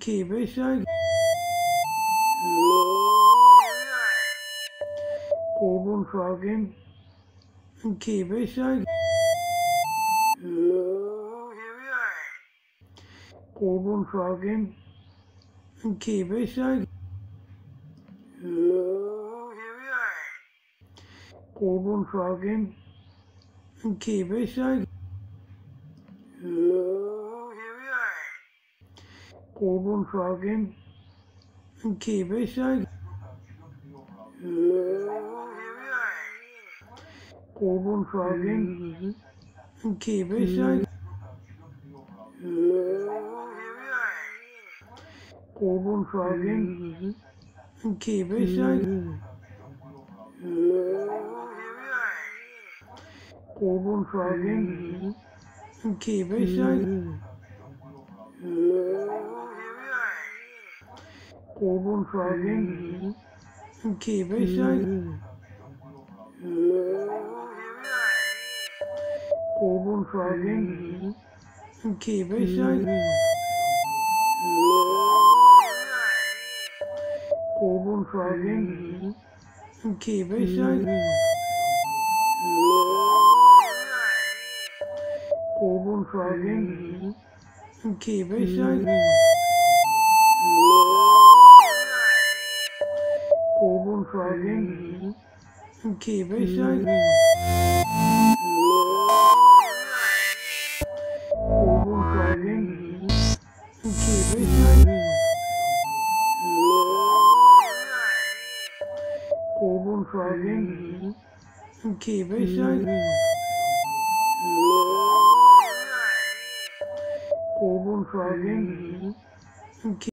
keep it shaking. Keep on trucking and keep it shaking. Keep on trucking and keep it shaking. Keep on trucking and keep it shaking. Keep on trucking and keep it shaking. Keep on trucking and keep it shaking. Keep on trucking and keep it shaking. Keep on trucking and keep it shaking. Keep on trucking and keep it shaking. Keep on trucking and keep it shaking. Keep on trucking and keep it shaking. Keep on trucking and keep it shaking. Keep on trucking and keep it shaking. Keep on trucking and keep it shaking. Keep on trucking and keep it shaking. Keep on trucking and keep